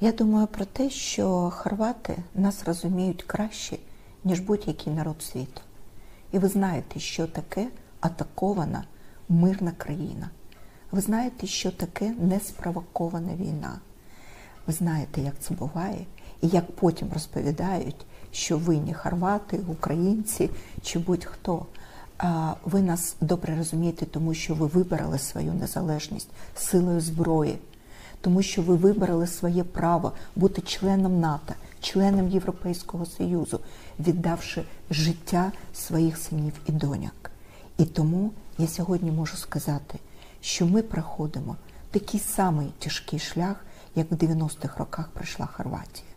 Я думаю про те, що хорвати нас розуміють краще, ніж будь-який народ світу. І ви знаєте, що таке атакована мирна країна. Ви знаєте, що таке неспровокована війна. Ви знаєте, як це буває, і як потім розповідають, що винні хорвати, українці чи будь-хто. Ви нас добре розумієте, тому що ви вибрали свою незалежність силою зброї, тому що ви вибрали своє право бути членом НАТО, членом Європейського Союзу, віддавши життя своїх синів і доньок. І тому я сьогодні можу сказати, що ми проходимо такий самий тяжкий шлях, як в 90-х роках пройшла Хорватія.